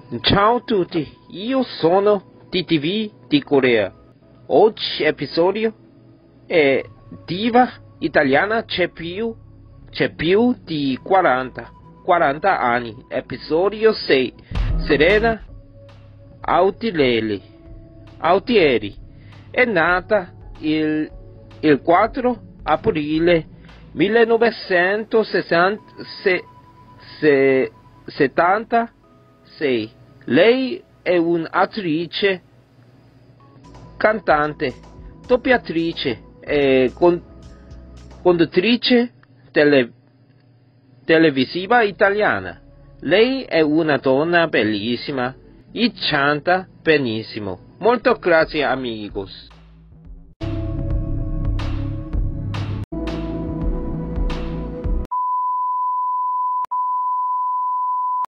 Ciao a tutti, io sono TTV di Corea. Oggi episodio è diva italiana c'è più di 40 anni. Episodio 6, Serena Autieri. È nata il 4 aprile 1976. Lei è un'attrice, cantante, doppiatrice e conduttrice televisiva italiana. Lei è una donna bellissima e canta benissimo. Molto grazie amigos.